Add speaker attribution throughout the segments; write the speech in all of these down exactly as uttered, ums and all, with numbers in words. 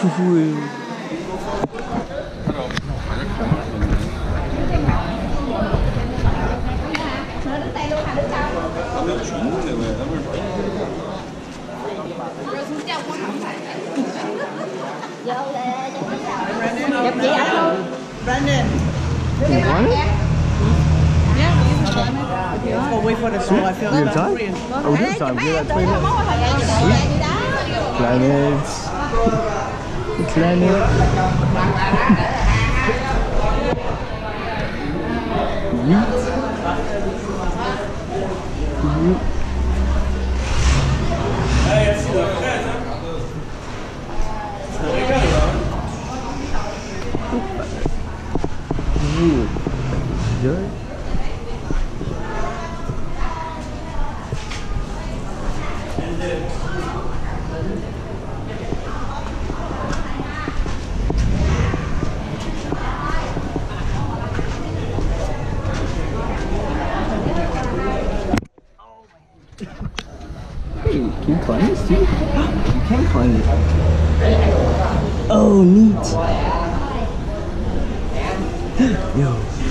Speaker 1: Đẹp chị ăn luôn. Brandon.
Speaker 2: You want it?
Speaker 1: Yeah, you can try it. We'll wait for the call. I feel
Speaker 2: You
Speaker 1: like
Speaker 2: have time? Oh, we do have time. We got twenty minutes. Planets. Planet. Yeet. Yeet. Yeet. Good. Hey, can you climb this too? You can climb it. Oh, neat. Yo.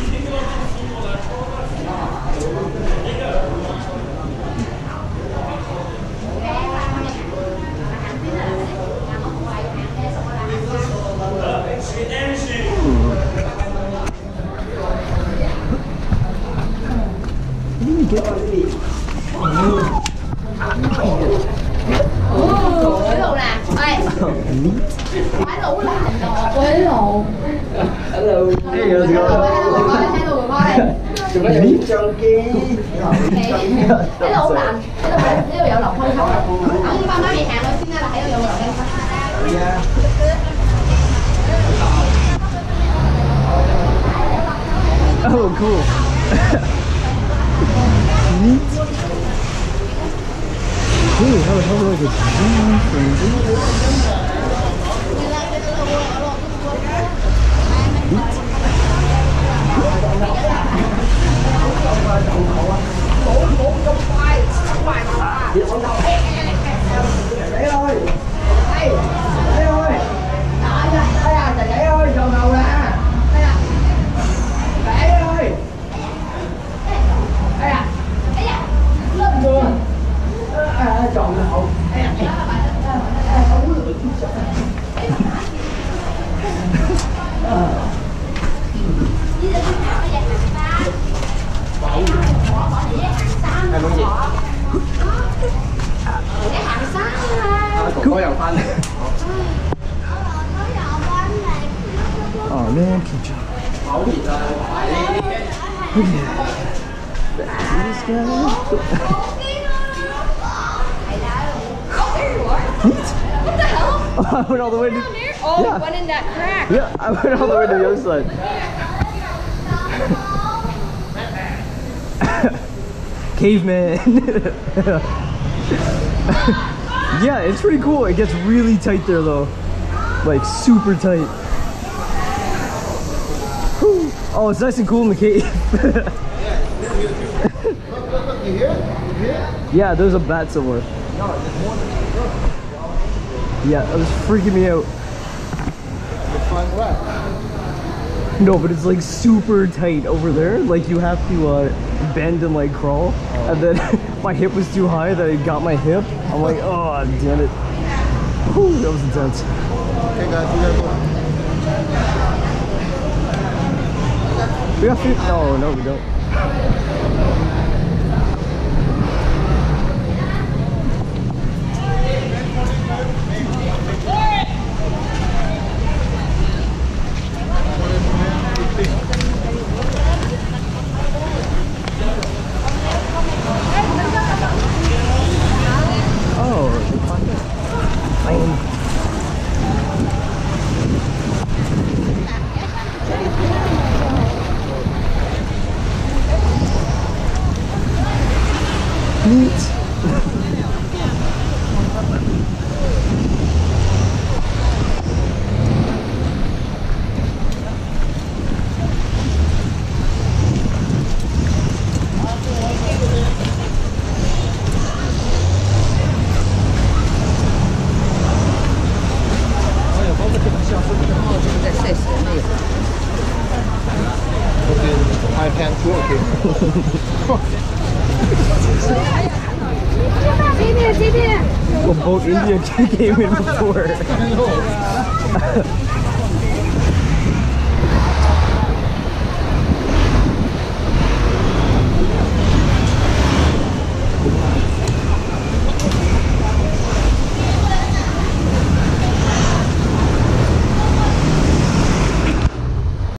Speaker 2: Get it.
Speaker 3: Quế lù nè, ơi. Quái lù là hành đồ. Quế lù.
Speaker 2: Hello. Hey, how's it going?
Speaker 3: Hello, boy.
Speaker 2: Meat junkie.
Speaker 3: Hello, bạn. Hello, bạn. Hello, dạo lộc thôi không? Ông ba má mày hàng rồi, xin ra là hello, dạo lộc em.
Speaker 2: Yeah. Oh, cool. Neat. Ooh, how the hell do I get Đấy ơi. Đây. Đấy ơi. Đây à, chả Đấy ơi, chồng đầu nè. Đây à. Đấy ơi. Đây à. Đây à. Lên đường. À, chồng đầu. Đây à. Em muốn gì?
Speaker 3: Cái hàng sáng
Speaker 2: Có dầu pha này. Oh man, keep job.
Speaker 3: Ủa gì ta?
Speaker 2: Look at this guy. Neat.
Speaker 3: What the hell?
Speaker 2: Oh, I went all the way to.
Speaker 3: Oh,
Speaker 2: Yeah.
Speaker 3: went in that crack.
Speaker 2: Yeah, I went all the way to the other side. Caveman. Yeah, it's pretty cool. It gets really tight there though. Like super tight. Whew. Oh, it's nice and cool in the cave. Yeah, there's a bat somewhere. Yeah, that was freaking me out. No, but it's like super tight over there. Like you have to uh, bend and like crawl. And then my hip was too high that it got my hip. I'm like, oh, damn it. Whew, that was intense.
Speaker 4: Okay guys, we gotta go.
Speaker 2: We got food? No, no, we don't.
Speaker 3: 姐姐姐姐。
Speaker 2: Well, both India came in before.